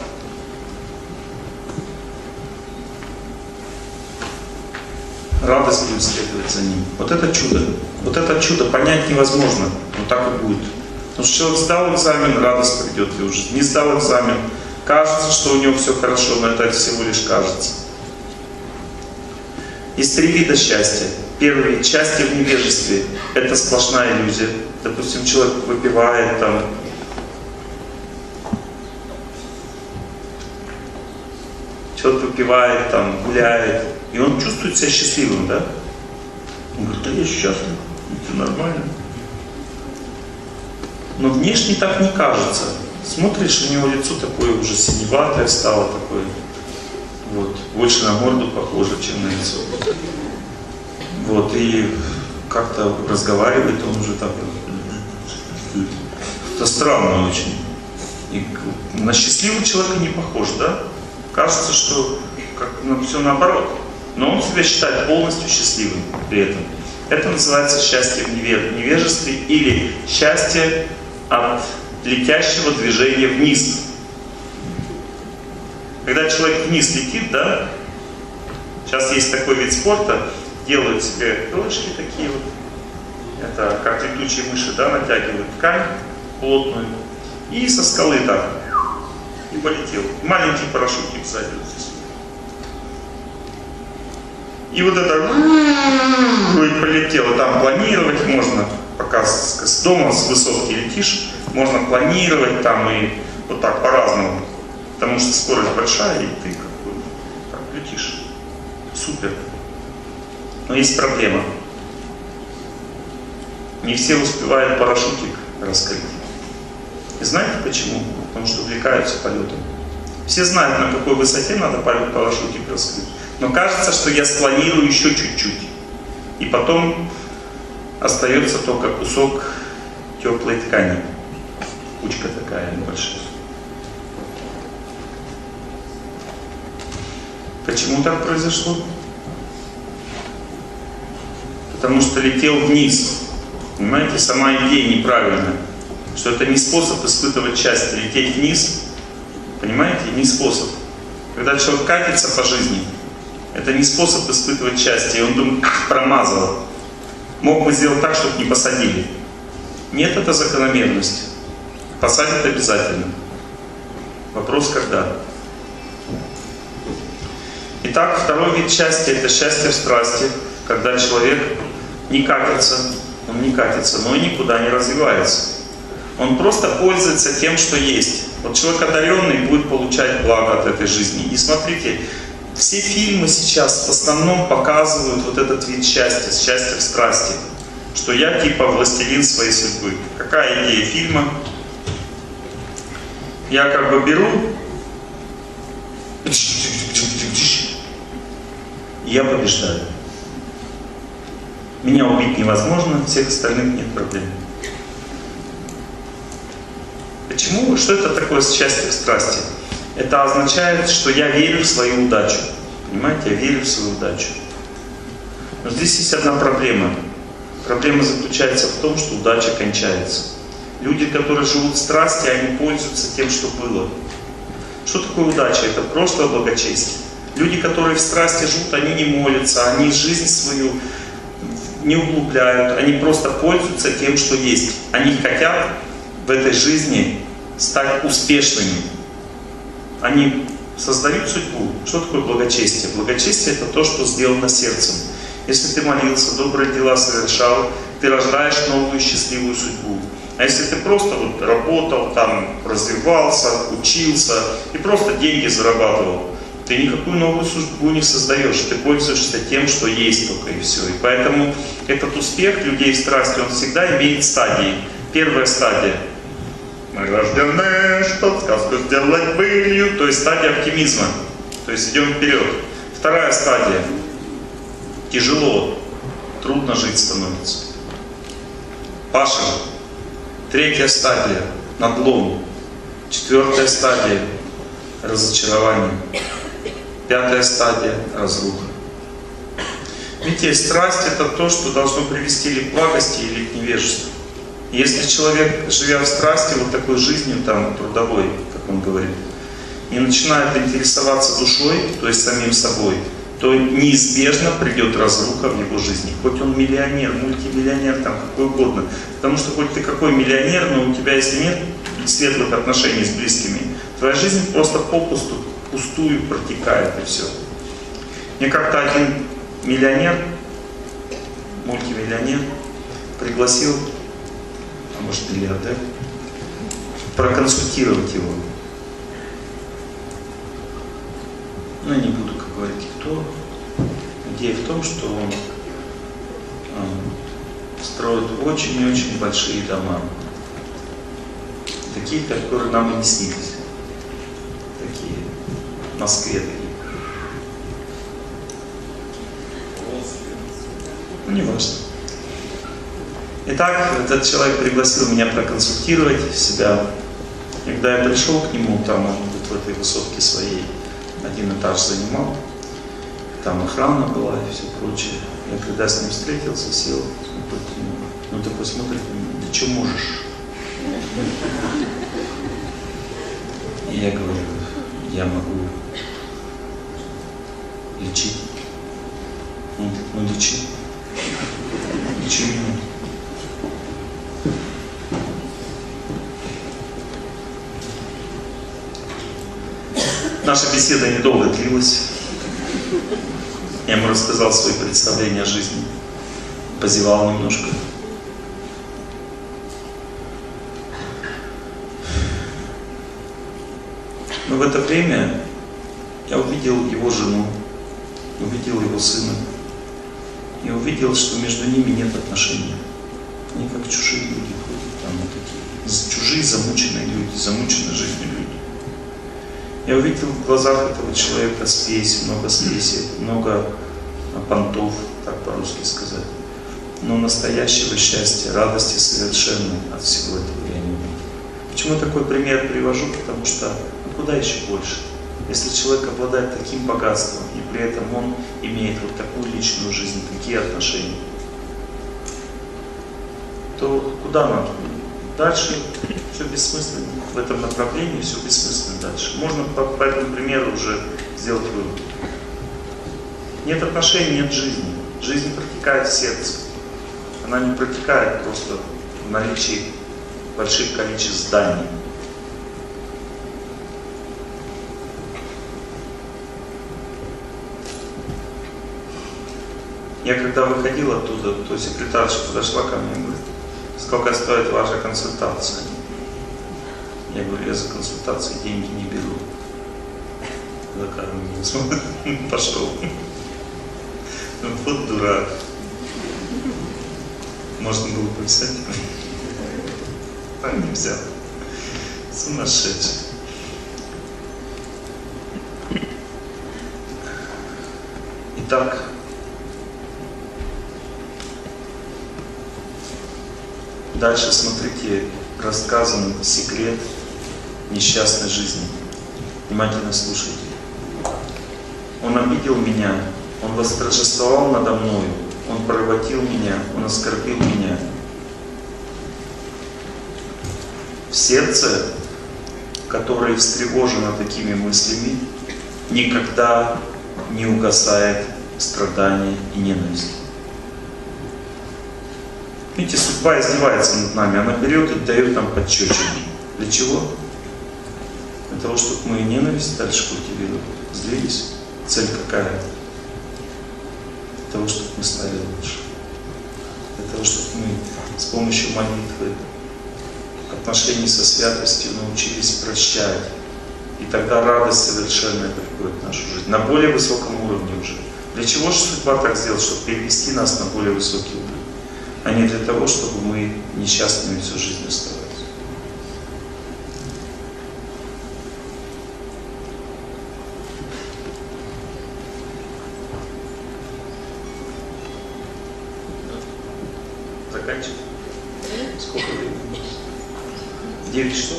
Радость будет следовать за ним. Вот это чудо. Вот это чудо понять невозможно. Но так и будет. Потому что человек сдал экзамен, радость придет в его жизнь. Не сдал экзамен. Кажется, что у него все хорошо, но это всего лишь кажется. Есть три вида счастья. Первый — счастье в невежестве. Это сплошная иллюзия. Допустим, человек выпивает там, человек выпивает там, гуляет, и он чувствует себя счастливым, да? Он говорит, да я счастлив, это нормально. Но внешне так не кажется. Смотришь, у него лицо такое уже синеватое стало, такое, вот, больше на морду похоже, чем на лицо. Вот, и как-то разговаривает он уже так. Это странно очень. И на счастливого человека не похож, да? Кажется, что как, ну, все наоборот. Но он себя считает полностью счастливым при этом. Это называется счастье в невежестве или счастье от летящего движения вниз. Когда человек вниз летит, да, сейчас есть такой вид спорта, делают себе крылышки такие вот, это как летучие мыши, да, натягивают ткань плотную, и со скалы так, и полетел. Маленький парашютик сзади вот здесь. И вот это полетело, там планировать можно, пока с, с дома с высотки летишь, можно планировать там и вот так по-разному, потому что скорость большая, и ты как бы так летишь. Супер. Но есть проблема. Не все успевают парашютик раскрыть. И знаете почему? Потому что увлекаются полетом. Все знают, на какой высоте надо парашютик раскрыть. Но кажется, что я спланирую еще чуть-чуть. И потом остается только кусок теплой ткани. Кучка такая небольшая. Почему так произошло? Потому что летел вниз. Понимаете, сама идея неправильная. Что это не способ испытывать счастье. Лететь вниз, понимаете, не способ. Когда человек катится по жизни, это не способ испытывать счастье. И он думает, промазал. Мог бы сделать так, чтобы не посадили. Нет, это закономерность. Посадят обязательно. Вопрос когда. Итак, второй вид счастья — это счастье в страсти, когда человек не катится, он не катится, но и никуда не развивается. Он просто пользуется тем, что есть. Вот человек одаренный будет получать благо от этой жизни. И смотрите, все фильмы сейчас в основном показывают вот этот вид счастья, счастье в страсти, что я типа властелин своей судьбы. Какая идея фильма? Я как бы беру, и я побеждаю. Меня убить невозможно, всех остальных нет проблем. Почему? Что это такое счастье в страсти? Это означает, что я верю в свою удачу. Понимаете, я верю в свою удачу. Но здесь есть одна проблема. Проблема заключается в том, что удача кончается. Люди, которые живут в страсти, они пользуются тем, что было. Что такое удача? Это прошлое благочестие. Люди, которые в страсти живут, они не молятся, они жизнь свою не углубляют, они просто пользуются тем, что есть. Они хотят в этой жизни стать успешными. Они создают судьбу. Что такое благочестие? Благочестие — это то, что сделано сердцем. Если ты молился, добрые дела совершал, ты рождаешь новую счастливую судьбу. А если ты просто вот работал, там, развивался, учился и просто деньги зарабатывал, ты никакую новую судьбу не создаешь, ты пользуешься тем, что есть только, и все. И поэтому этот успех людей в страсти, он всегда имеет стадии. Первая стадия. Мы рождены, что сказку сделать былью. То есть стадия оптимизма. То есть идем вперед. Вторая стадия. Тяжело, трудно жить становится. Паша. Третья стадия. Надлом. Четвертая стадия. Разочарование. Пятая стадия – разруха. Видите, страсть – это то, что должно привести или к благости, или к невежеству. Если человек, живя в страсти, вот такой жизнью, там, трудовой, как он говорит, не начинает интересоваться душой, то есть самим собой, то неизбежно придет разруха в его жизни. Хоть он миллионер, мультимиллионер, там, какой угодно. Потому что хоть ты какой миллионер, но у тебя, если нет светлых отношений с близкими, твоя жизнь просто попусту, пустую протекает, и все. Мне как-то один миллионер, мультимиллионер, пригласил, а может миллиардер, проконсультировать его. Ну, я не буду как говорить, кто. Идея в том, что он э, строит очень и очень большие дома. Такие, которые нам и не снились. Такие. В Москве такие. Ну, не важно. Итак, этот человек пригласил меня проконсультировать себя. И когда я пришел к нему, там он в этой высотке своей один этаж занимал, там охрана была и все прочее. Я когда с ним встретился, сел, ну такой смотрит, ты что можешь? И я говорю, я могу лечить. Он говорит, ну лечи. Лечи меня. Наша беседа недолго длилась. Я ему рассказал свои представления о жизни. Позевал немножко. Но в это время я увидел его жену, увидел его сына. И увидел, что между ними нет отношений. Они как чужие люди ходят там вот такие. Чужие, замученные люди, замученные жизнью люди. Я увидел в глазах этого человека спесь, много спеси, много понтов, так по-русски сказать. Но настоящего счастья, радости совершенной от всего этого я не увидел. Почему такой пример привожу? Потому что ну, куда еще больше? Если человек обладает таким богатством, и при этом он имеет вот такую личную жизнь, такие отношения, то куда нам? Дальше все бессмысленно. В этом направлении все бессмысленно дальше. Можно по, по этому примеру уже сделать вывод. Нет отношений, нет жизни. Жизнь протекает в сердце. Она не протекает просто в наличии больших количеств зданий. Я когда выходил оттуда, то секретарша подошла ко мне и говорит, сколько стоит ваша консультация? Я говорю, я за консультации деньги не беру. Такая на меня смотрит, пошел. Вот дурак. Можно было бы взять. А не взял. Сумасшедший. Итак, дальше смотрите, рассказан секрет несчастной жизни. Внимательно слушайте. Он обидел меня, он восторжествовал надо мною, он поработил меня, он оскорбил меня. В сердце, которое встревожено такими мыслями, никогда не угасает страдание и ненависть. Видите, судьба издевается над нами, она берет и дает нам подчечину. Для чего? Для того, чтобы мы ненависть дальше культивировали, злились. Цель какая? Для того, чтобы мы стали лучше. Для того, чтобы мы с помощью молитвы, отношений со святостью научились прощать. И тогда радость совершенная приходит в нашу жизнь. На более высоком уровне уже. Для чего же судьба так сделала? Чтобы перевести нас на более высокий уровень. А не для того, чтобы мы несчастными всю жизнь оставались. Заканчиваем. Сколько времени? Девять часов?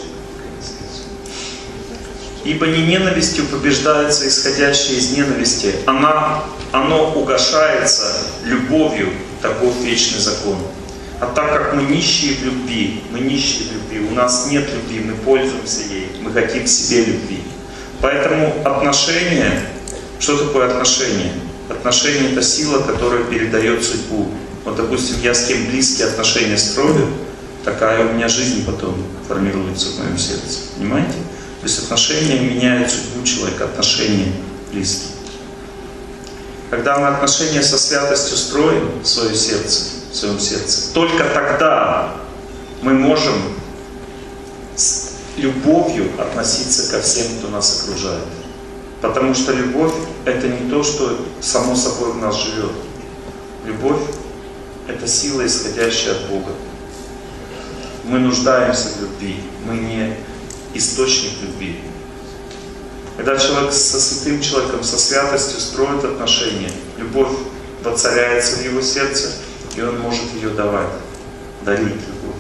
Ибо не ненавистью побеждается исходящее из ненависти, она, оно угошается любовью, таков вечный закон. А так как мы нищие в любви, мы нищие в любви, у нас нет любви, мы пользуемся ей, мы хотим себе любви. Поэтому отношения, что такое отношения? Отношения — это сила, которая передает судьбу. Вот, допустим, я с кем близкие отношения строю, такая у меня жизнь потом формируется в моем сердце. Понимаете? То есть отношения меняют судьбу человека, отношения близкие. Когда мы отношения со святостью строим в свое сердце, в своем сердце, только тогда мы можем с любовью относиться ко всем, кто нас окружает. Потому что любовь — это не то, что само собой в нас живет. Любовь — это сила, исходящая от Бога. Мы нуждаемся в любви, мы не источник любви. Когда человек со святым человеком, со святостью строит отношения, любовь воцаряется в его сердце, и он может ее давать. дарить любовь.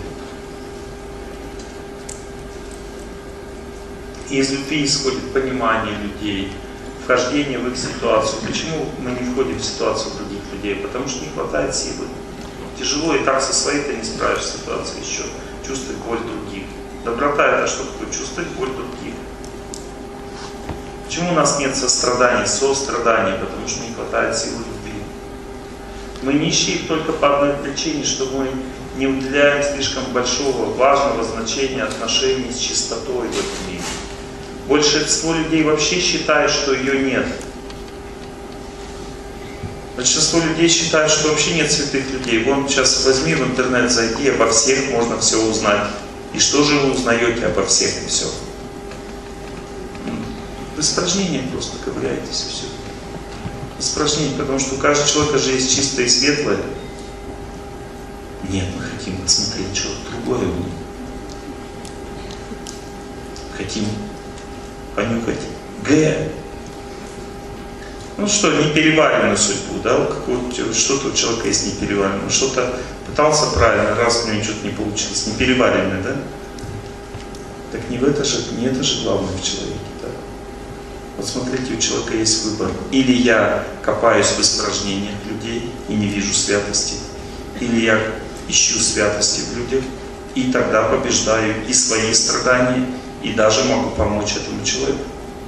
И из любви исходит понимание людей, вхождение в их ситуацию. Почему мы не входим в ситуацию других людей? Потому что не хватает силы. Тяжело и так со своей-то не справишься ситуацией еще. Чувствовать боль других. Доброта — это что такое? Чувствовать боль других. Почему у нас нет сострадания, сострадания? Потому что не хватает силы любви. Мы нищие только по одной причине, что мы не уделяем слишком большого, важного значения отношений с чистотой в этом мире. Большинство людей вообще считает, что ее нет. Большинство людей считают, что вообще нет святых людей. Вон сейчас возьми в интернет, зайди, обо всех можно все узнать. И что же вы узнаете обо всех и все? В испражнениях просто ковыряетесь и все. Испражнение, потому что у каждого человека же есть чистое и светлое. Нет, мы хотим посмотреть что-то другое. Хотим понюхать Г. Ну что, непереваренную судьбу, да? Что-то у человека есть непереваренное. Что-то пытался правильно, раз у него что-то не получилось. Непереваренное, да? Так не, в это же, не это же главное в человеке, да? Вот смотрите, у человека есть выбор. Или я копаюсь в испражнениях людей и не вижу святости, или я ищу святости в людях, и тогда побеждаю и свои страдания, и даже могу помочь этому человеку.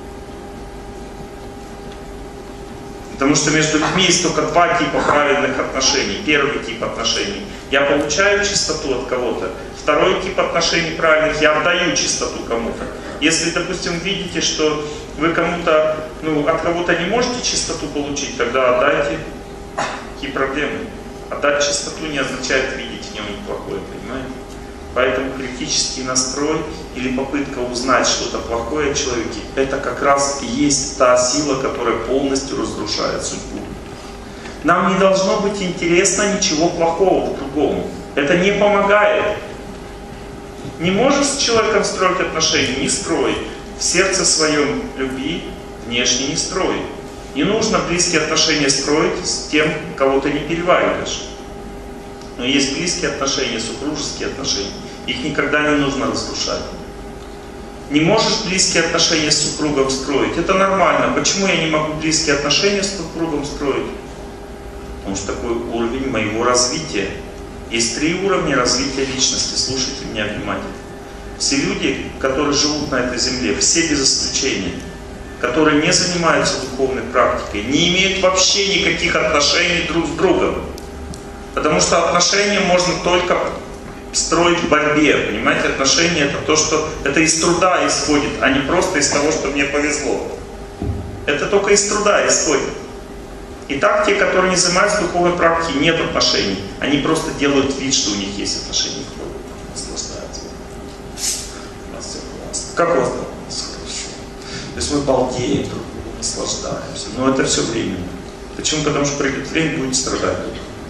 Потому что между людьми есть только два типа правильных отношений. Первый тип отношений — я получаю чистоту от кого-то. Второй тип отношений правильных — я отдаю чистоту кому-то. Если, допустим, видите, что вы кому-то, ну, от кого-то не можете чистоту получить, тогда отдайте. Какие проблемы? Отдать чистоту не означает видеть в нем плохое, понимаете? Поэтому критический настрой или попытка узнать что-то плохое о человеке — это как раз и есть та сила, которая полностью разрушает судьбу. Нам не должно быть интересно ничего плохого к другому. Это не помогает. Не можешь с человеком строить отношения — не строй. В сердце своем люби, внешне не строй. Не нужно близкие отношения строить с тем, кого ты не перевариваешь. Но есть близкие отношения, супружеские отношения. Их никогда не нужно разрушать. Не можешь близкие отношения с супругом строить. Это нормально. Почему я не могу близкие отношения с супругом строить? Потому что такой уровень моего развития. Есть три уровня развития личности. Слушайте меня внимательно. Все люди, которые живут на этой земле, все без исключения, которые не занимаются духовной практикой, не имеют вообще никаких отношений друг с другом. Потому что отношения можно только строить в борьбе. Понимаете, отношения — это то, что это из труда исходит, а не просто из того, что мне повезло. Это только из труда исходит. Итак, те, которые не занимаются духовной практикой, нет отношений. Они просто делают вид, что у них есть отношения. Наслаждаются. У нас все классно. Как у вас там? У нас хорошо. То есть мы балдеем друг друга, наслаждаемся. Но это все временно. Почему? Потому что придет время, будете страдать.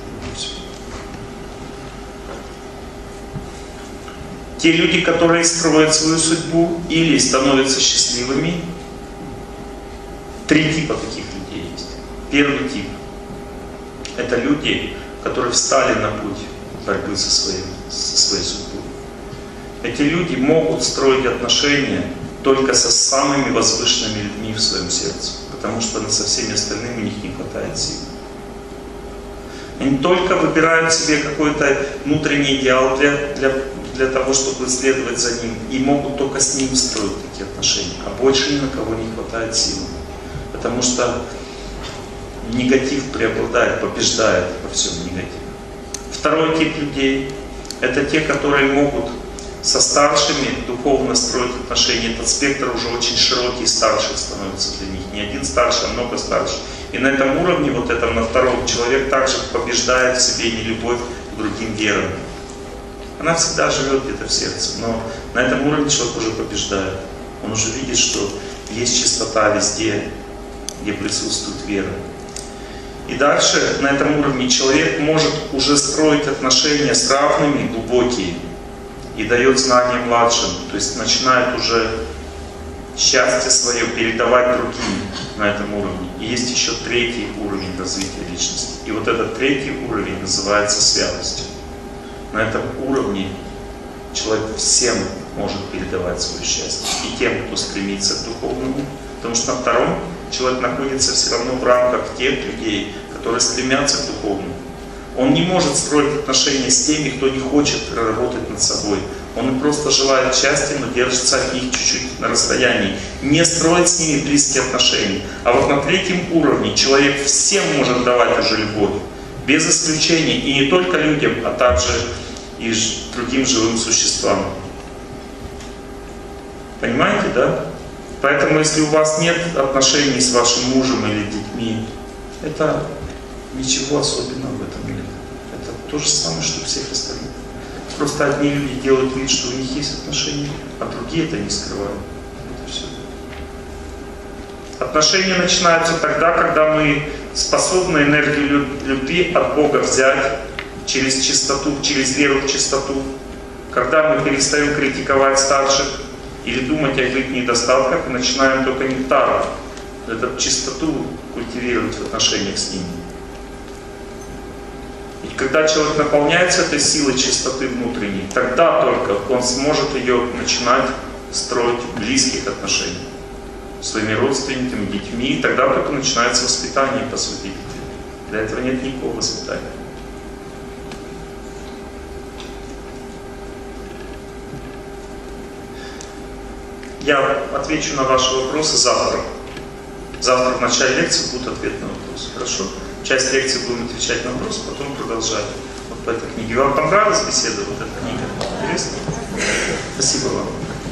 Те люди, которые строят свою судьбу или становятся счастливыми, три типа таких людей есть. Первый тип — это люди, которые встали на путь борьбы со своей, со своей судьбой. Эти люди могут строить отношения только со самыми возвышенными людьми в своем сердце, потому что со всеми остальными у них не хватает сил. Они только выбирают себе какой-то внутренний идеал для, для, для того, чтобы следовать за ним, и могут только с ним строить такие отношения, а больше ни на кого не хватает сил. Потому что негатив преобладает, побеждает во всем негативе. Второй тип людей — это те, которые могут со старшими духовно строить отношения. Этот спектр уже очень широкий, старший становится для них. Не один старший, а много старше. И на этом уровне, вот этом, на втором, человек также побеждает в себе нелюбовь к другим верам. Она всегда живет где-то в сердце, но на этом уровне человек уже побеждает. Он уже видит, что есть чистота везде, где присутствует вера. И дальше на этом уровне человек может уже строить отношения с равными, глубокие, и дает знания младшим, то есть начинает уже счастье свое передавать другим на этом уровне. И есть еще третий уровень развития личности. И вот этот третий уровень называется святостью. на этом уровне человек всем может передавать свое счастье. И тем, кто стремится к духовному. Потому что на втором человек находится все равно в рамках тех людей, которые стремятся к духовному. Он не может строить отношения с теми, кто не хочет работать над собой. Он просто желает счастья, но держится от них чуть-чуть на расстоянии. Не строит с ними близкие отношения. А вот на третьем уровне человек всем может давать уже любовь. Без исключения. И не только людям, а также и другим живым существам. Понимаете, да? Поэтому, если у вас нет отношений с вашим мужем или детьми, это ничего особенного в этом нет. Это то же самое, что у всех остальных. Просто одни люди делают вид, что у них есть отношения, а другие это не скрывают. Это все. Отношения начинаются тогда, когда мы способны энергию любви от Бога взять через чистоту, через веру в чистоту. Когда мы перестаем критиковать старших или думать о их недостатках и начинаем только нектар, эту чистоту культивировать в отношениях с ними. И когда человек наполняется этой силой чистоты внутренней, тогда только он сможет ее начинать строить в близких отношениях с своими родственниками, детьми, и тогда только начинается воспитание по сути. Для этого нет никакого воспитания. Я отвечу на ваши вопросы завтра. Завтра в начале лекции будут ответы на вопросы. Хорошо? Часть лекции будем отвечать на вопросы, потом продолжать. Вот по этой книге. Вам понравилась беседа? Вот эта книга? Интересно? Спасибо вам.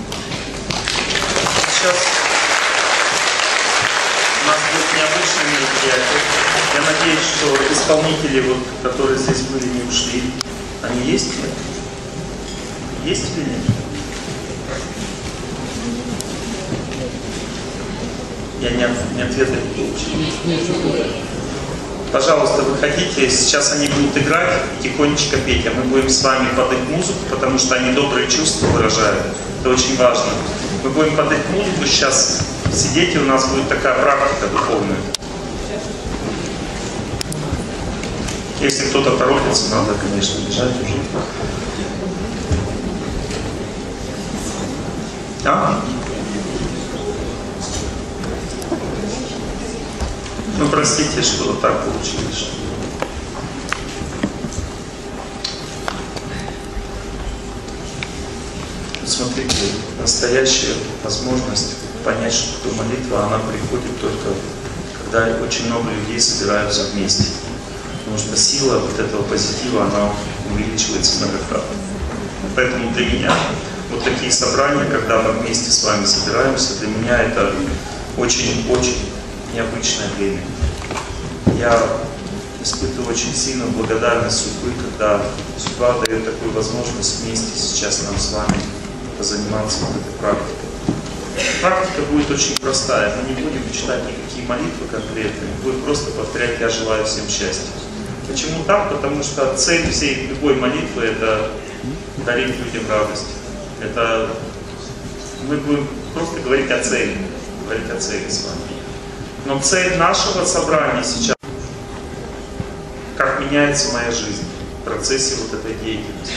Сейчас у нас будет необычное мероприятие. Я надеюсь, что исполнители, вот, которые здесь были, не ушли. Они есть? Нет? Есть или нет? Я не, не ответа не получил. Пожалуйста, выходите. Сейчас они будут играть и тихонечко петь, а мы будем с вами под их музыку, потому что они добрые чувства выражают. Это очень важно. Мы будем под их музыку сейчас сидеть, и у нас будет такая практика духовная. Если кто-то торопится, надо, конечно, бежать уже. А? Ну, простите, что вот так получилось. Смотрите, настоящая возможность понять, что такое молитва, она приходит только, когда очень много людей собираются вместе. Потому что сила вот этого позитива, она увеличивается многократно. Поэтому для меня вот такие собрания, когда мы вместе с вами собираемся, для меня это очень-очень необычное время. Я испытываю очень сильную благодарность судьбы, когда судьба дает такую возможность вместе сейчас нам с вами позаниматься вот этой практикой. Практика будет очень простая. Мы не будем читать никакие молитвы конкретные, мы будем просто повторять «Я желаю всем счастья». Почему так? Потому что цель всей любой молитвы — это дарить людям радость. Это мы будем просто говорить о цели, говорить о цели с вами. Но цель нашего собрания сейчас, как меняется моя жизнь в процессе вот этой деятельности.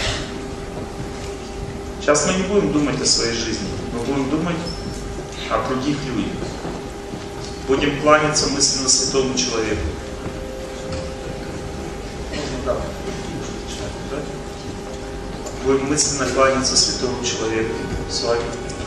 Сейчас мы не будем думать о своей жизни, мы будем думать о других людях. Будем кланяться мысленно святому человеку. Будем мысленно кланяться святому человеку с вами.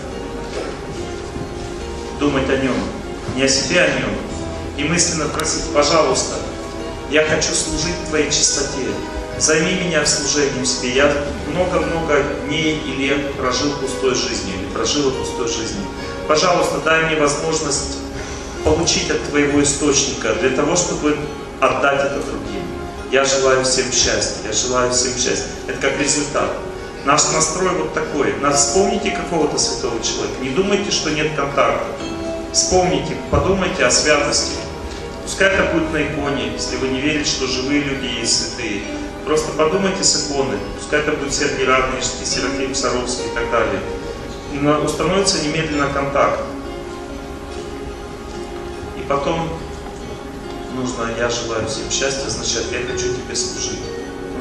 Думать о нем. Не о себе, о нем. И мысленно просить: пожалуйста, я хочу служить Твоей чистоте. Займи меня в служении себе. Я много-много дней и лет прожил пустой жизнью, или прожила пустой жизнью. Пожалуйста, дай мне возможность получить от Твоего источника, для того, чтобы отдать это другим. Я желаю всем счастья, я желаю всем счастья. Это как результат. Наш настрой вот такой. Вспомните какого-то святого человека. Не думайте, что нет контакта. Вспомните, подумайте о святости. Пускай это будет на иконе, если вы не верите, что живые люди есть святые. Просто подумайте с иконы. Пускай это будет Сергий Радонежский, Серафим Саровский и так далее. Но установится немедленно контакт. И потом нужно «Я желаю всем счастья» означает «Я хочу тебе служить».